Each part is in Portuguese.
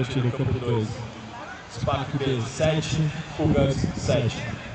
convertido, campo 2. SPAC B 7, Cougars 7.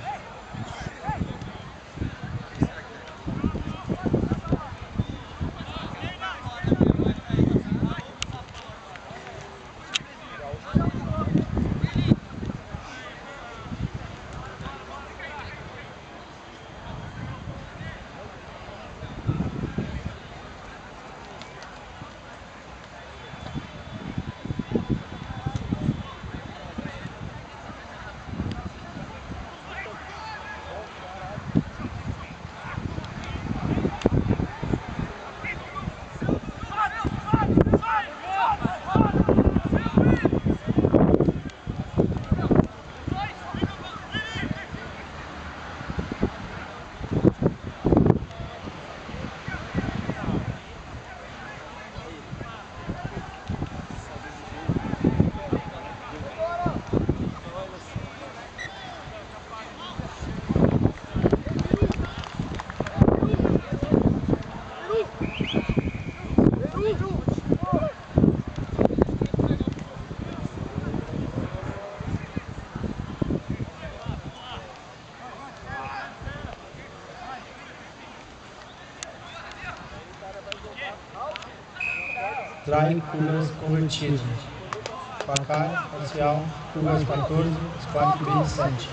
Try Cougars convertido. Placar parcial, Cougars 14, SPAC B 7.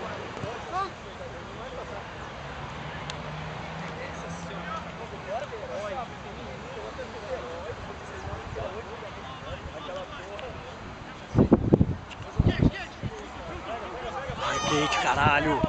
Ai, Kate, caralho!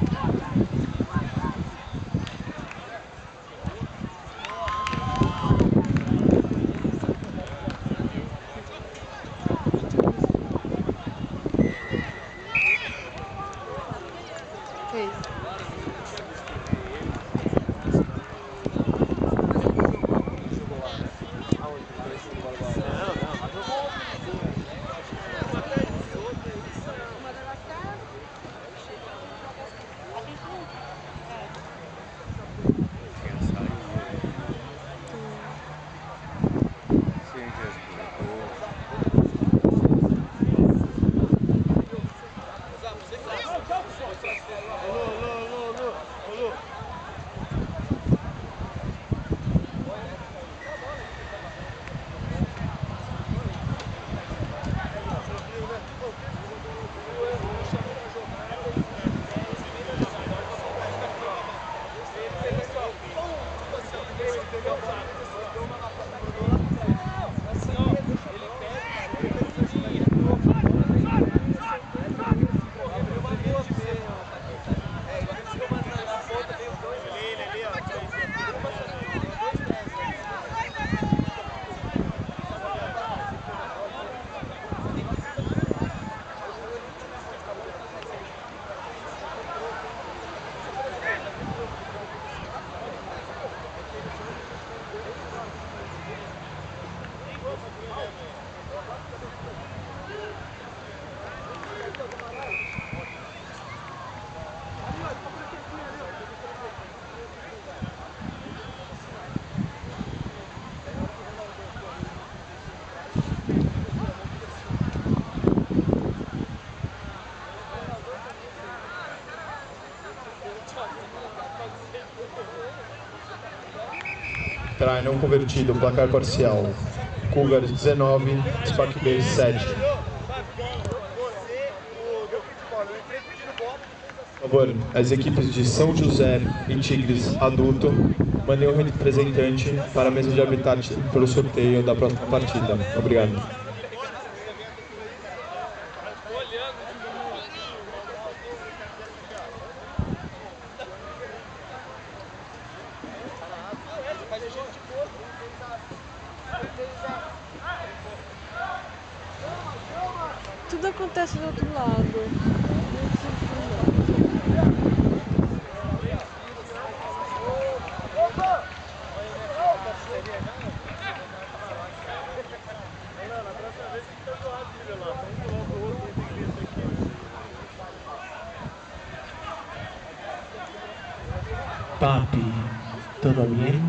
Try não convertido, placar parcial, Cougars 19, SPAC B 7. Por favor, as equipes de São José e Tigres adulto mandem um representante para a mesa de arbitragem pelo sorteio da próxima partida. Obrigado. Tudo acontece do outro lado. Papi, ¿todo bien?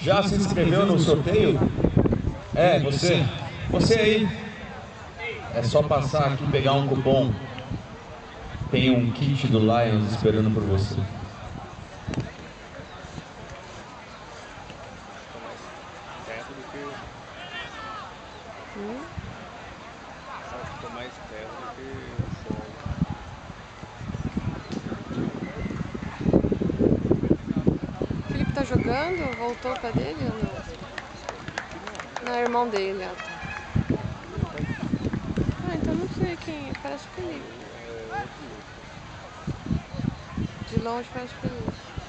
Já se inscreveu no sorteio? É, você. Você aí. É só passar aqui e pegar um cupom. Tem um kit do Lions esperando por você. Terra do que. Acho que tô mais terra do que solo. O Felipe tá jogando? Voltou pra dele ou não? Não, é irmão dele, ó. Tá. Ah, então não sei quem é. Parece Felipe. É outro. De longe parece Felipe.